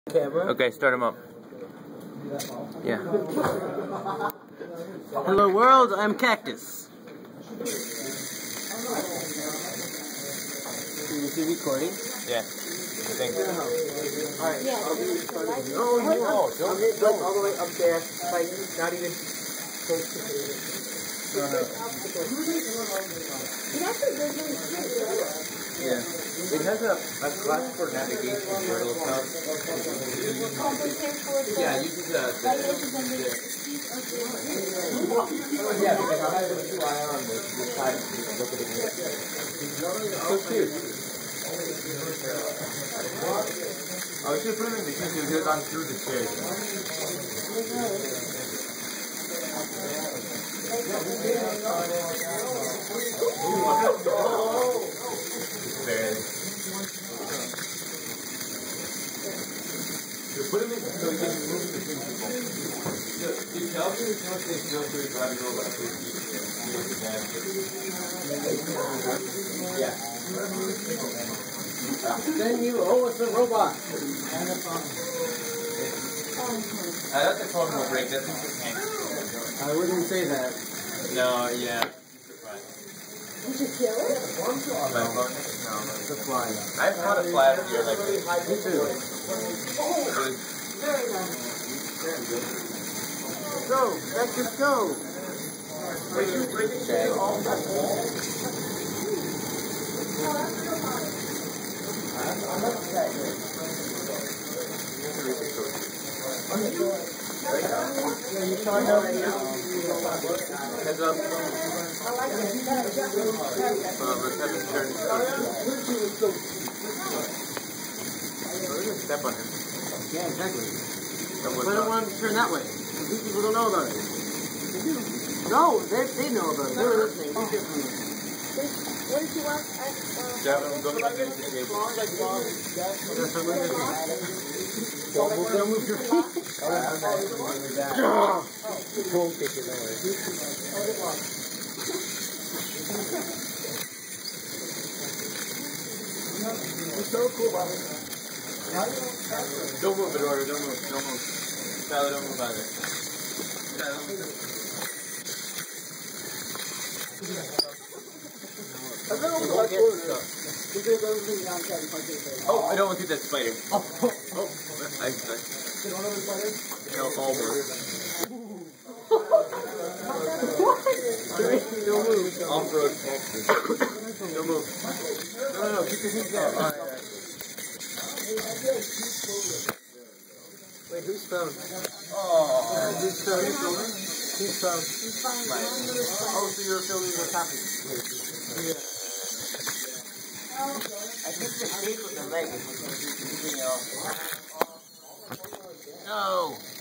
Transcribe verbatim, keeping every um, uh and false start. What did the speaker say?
Camera. Okay, start him up. Yeah. Hello world, I'm Cactus. Is he recording? Yeah. Thank you. Alright, Yeah, I'll be recording. like, No, no, no, don't, I'm hitting don't. all the way up there, like not even close to the... It actually does really good. Yeah. It has a, a class for navigation where it'll come. Yeah, you can uh, yeah, because I'm able to fly on the, the side and look at it. So cute. I was just put him in the kitchen because I'm through the chairs. Barely. Put him in so he can move between people. Did Calvin tell us they know to drive it over? Yeah. Then you, oh, it's a robot. I thought the phone will break. That's just Hank. I wouldn't say that. No, yeah. You should kill it? On my phone? No. It's a fly. I've caught a fly here like this. Me too. Very nice. Go, Cactus, go. Wait, you break the shag all that wall? Yeah, you saw it already. Heads up. Um, let's have him turn. We're gonna step on him. Yeah, exactly. Someone's But I not. want to turn that way. These people don't know about it. No, they, they know about it. They were listening. We hear from them. What did you want? I, uh, Devin, go back into the table. That's what we're going to do. Don't move, don't move your feet. Don't kick it away. It's so cool, Bobby. Don't move, Eduardo. Don't move. Don't move. Tyler, don't move either. Oh, I don't want to see that spider. Oh, oh, oh. I, I, no, all work. Don't move. Off-road monsters. Don't move. No, no, no. Keep your hands down. All right, all right. Wait, who's phone? Oh. Who's phone? Who's phone? Oh, so you're filming what's happening? Yeah. I think the shape of the leg is what's confusing me off. No.